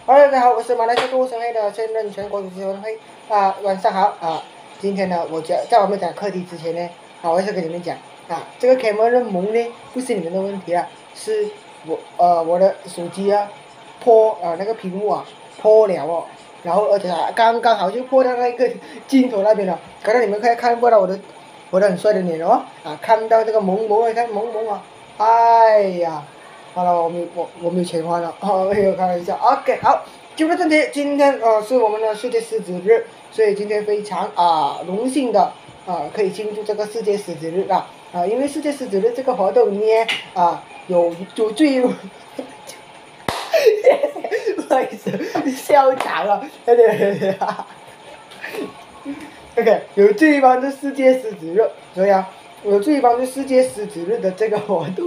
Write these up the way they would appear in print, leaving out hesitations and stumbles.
大家好，我是马来西亚动物协会的现任全国主席文辉晚上好今天呢，在我们讲课题之前呢，我还是跟你们讲这个 camera 蒙呢，不是你们的问题是我的手机破那个屏幕破了然后而且刚刚好就破到那个镜头那边了，可能你们可以看不到我的很帅的脸看到这个蒙看蒙哎呀。好了，我没有钱花了没有开玩笑。OK， 好，进入正题，今天是我们的世界狮子日，所以今天非常荣幸的可以庆祝这个世界狮子日因为世界狮子日这个活动呢有最不好意思，笑场了OK， 有这一帮的世界狮子日，所以有这一帮的世界狮子日的这个活动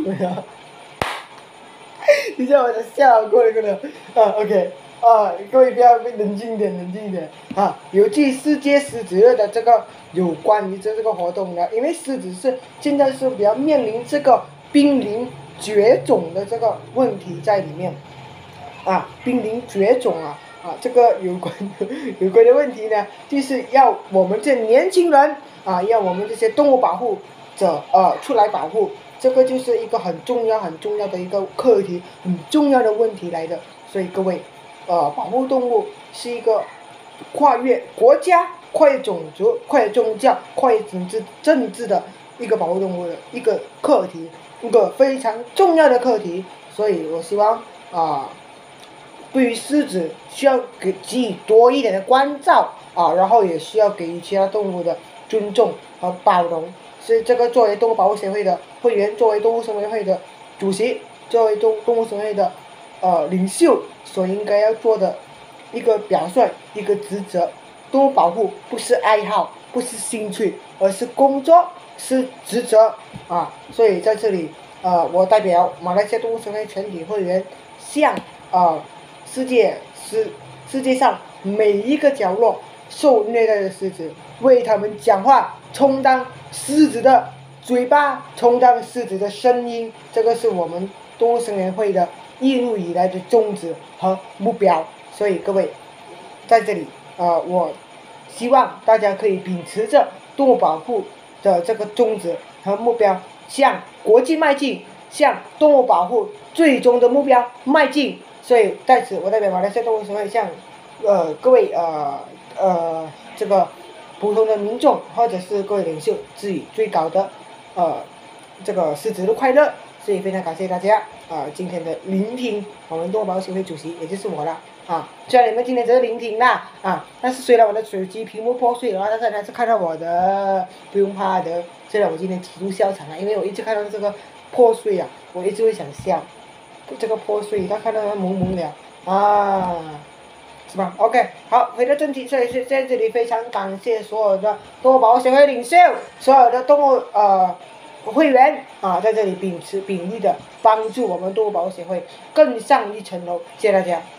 你知道我的笑过了OK 各位不要冷静一点有继世界狮子日的这个有关于这个活动的，因为狮子现在是比较面临这个濒临绝种的这个问题在里面濒临绝种这个有关的问题呢，就是要我们这年轻人要我们这些动物保护者出来保护。这个就是一个很重要的一个课题，很重要的问题来的。所以各位，保护动物是一个跨越国家、跨越种族、跨越宗教、跨越政治的一个保护动物的一个课题，一个非常重要的课题。所以我希望对于狮子需要给予多一点的关照然后也需要给予其他动物的尊重和包容。是这个作为动物保护协会的会员，作为动物生物会的主席，作为动物生物会的领袖所应该要做的一个表率，一个职责。动物保护不是爱好，不是兴趣，而是工作，是职责所以在这里我代表马来西亚动物生物会全体会员向世界上每一个角落受虐待的狮子为他们讲话，充当狮子的嘴巴，充当狮子的声音，这个是我们动物生物会的一路以来的宗旨和目标。所以各位在这里我希望大家可以秉持着动物保护的这个宗旨和目标，向国际迈进，向动物保护最终的目标迈进。所以在此我代表马来西亚动物协会向各位这个普通的民众或者是各位领袖致以最高的这个狮子日快乐。所以非常感谢大家今天的聆听我们动物保护协会主席也就是我了虽然你们今天只是聆听但是虽然我的手机屏幕破碎了但是还是看到我的，不用怕的。虽然我今天极度笑场因为我一直看到这个破碎我一直会想笑，这个破碎他看到它蒙了是吧 ？OK， 好，回到正题，所以是在这里非常感谢所有的动物保护协会领袖，所有的动物会员在这里秉力的帮助我们动物保护协会更上一层楼，谢谢大家。